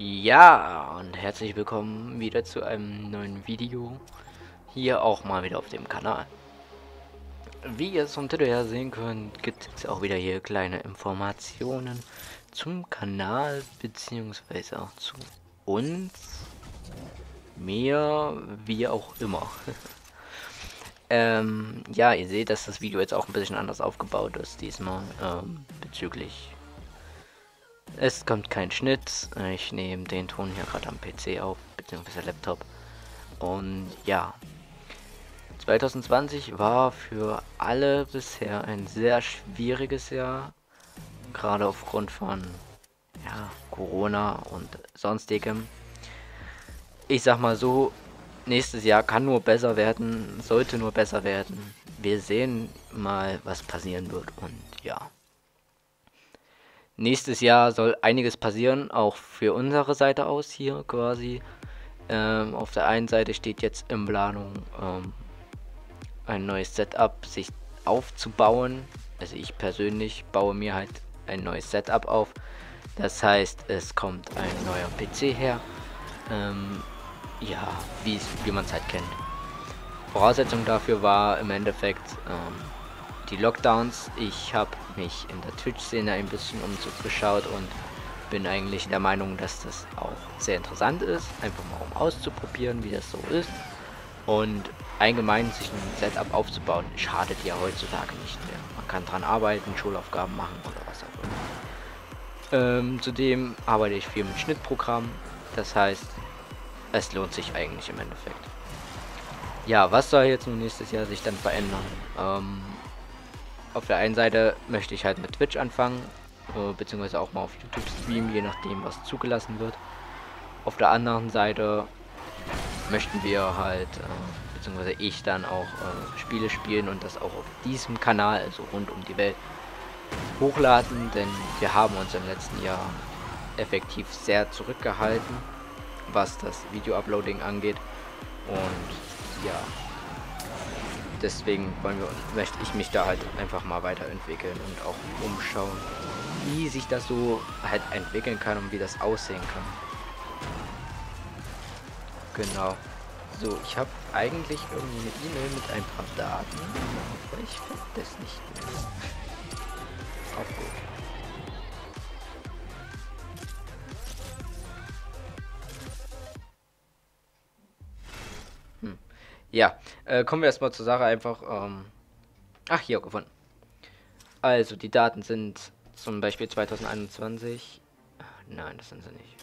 Ja, und herzlich willkommen wieder zu einem neuen Video. Hier auch mal wieder auf dem Kanal. Wie ihr es vom Titel her sehen könnt, gibt es auch wieder hier kleine Informationen zum Kanal, beziehungsweise auch zu uns, mir, wie auch immer. Ja, ihr seht, dass das Video jetzt auch ein bisschen anders aufgebaut ist diesmal, bezüglich. Es kommt kein Schnitt. Ich nehme den Ton hier gerade am PC auf, beziehungsweise Laptop. Und ja, 2020 war für alle bisher ein sehr schwieriges Jahr. Gerade aufgrund von Corona und sonstigem. Ich sag mal so, nächstes Jahr kann nur besser werden, sollte nur besser werden. Wir sehen mal, was passieren wird und ja. Nächstes Jahr soll einiges passieren, auch für unsere Seite aus hier quasi. Auf der einen Seite steht jetzt in Planung, ein neues Setup sich aufzubauen. Also ich persönlich baue mir halt ein neues Setup auf. Das heißt, es kommt ein neuer PC her. Ja, wie man es halt kennt. Voraussetzung dafür war im Endeffekt die Lockdowns. Ich habe mich in der Twitch-Szene ein bisschen umgeschaut und bin eigentlich der Meinung, dass das auch sehr interessant ist, einfach mal um auszuprobieren, wie das so ist. Und allgemein sich ein Setup aufzubauen, schadet ja heutzutage nicht mehr. Man kann dran arbeiten, Schulaufgaben machen oder was auch immer. Zudem arbeite ich viel mit Schnittprogrammen, das heißt, es lohnt sich eigentlich im Endeffekt. Ja, was soll jetzt nun nächstes Jahr sich dann verändern? Auf der einen Seite möchte ich halt mit Twitch anfangen, beziehungsweise auch mal auf YouTube streamen, je nachdem was zugelassen wird. Auf der anderen Seite möchten wir halt, beziehungsweise ich dann auch Spiele spielen und das auch auf diesem Kanal, also rund um die Welt, hochladen, denn wir haben uns im letzten Jahr effektiv sehr zurückgehalten, was das Video-Uploading angeht. Und ja, deswegen möchte ich mich da halt einfach mal weiterentwickeln und auch umschauen, wie sich das so halt entwickeln kann und wie das aussehen kann. Genau. So, ich habe eigentlich irgendwie eine E-Mail mit ein paar Daten, aber ich finde das nicht mehr. Auch gut. Ja, kommen wir erstmal zur Sache einfach. Ach, hier, gefunden. Also, die Daten sind zum Beispiel 2021. Nein, das sind sie nicht.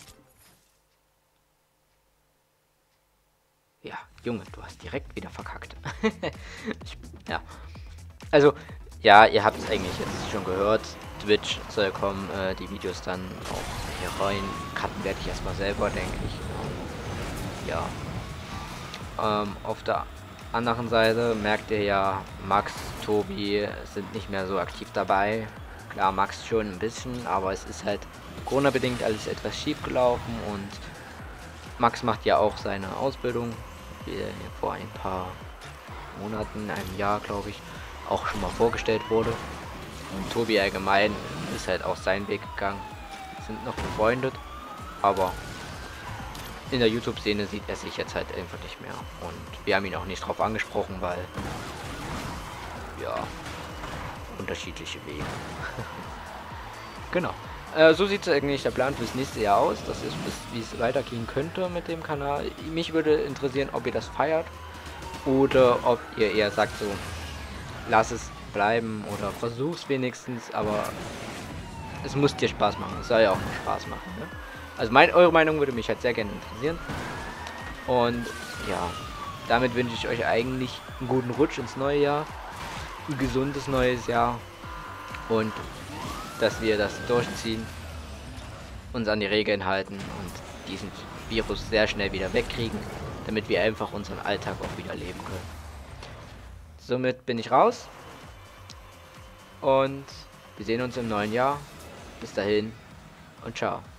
Ja, Junge, du hast direkt wieder verkackt. Ja, also, ja, ihr habt es eigentlich jetzt schon gehört. Twitch soll kommen, die Videos dann auch hier rein. Cutten werde ich erstmal selber, denke ich. Ja. Auf der anderen Seite merkt ihr ja, Max, Tobi sind nicht mehr so aktiv dabei. Klar, Max schon ein bisschen, aber es ist halt Corona-bedingt alles etwas schief gelaufen und Max macht ja auch seine Ausbildung, wie vor ein paar Monaten, einem Jahr glaube ich, auch schon mal vorgestellt wurde. Und Tobi allgemein ist halt auch seinen Weg gegangen. Sind noch befreundet, aber in der YouTube-Szene sieht er sich jetzt halt einfach nicht mehr. Und wir haben ihn auch nicht drauf angesprochen, weil ja, unterschiedliche Wege. Genau. So sieht es eigentlich der Plan fürs nächste Jahr aus. Das ist, wie es weitergehen könnte mit dem Kanal. Mich würde interessieren, ob ihr das feiert oder ob ihr eher sagt so, lass es bleiben oder versuch's wenigstens, aber es muss dir Spaß machen. Es soll ja auch nur Spaß machen. Ne? Also eure Meinung würde mich halt sehr gerne interessieren. Und ja, damit wünsche ich euch eigentlich einen guten Rutsch ins neue Jahr. Ein gesundes neues Jahr. Und dass wir das durchziehen, uns an die Regeln halten und diesen Virus sehr schnell wieder wegkriegen, damit wir einfach unseren Alltag auch wieder leben können. Somit bin ich raus und wir sehen uns im neuen Jahr. Bis dahin und ciao.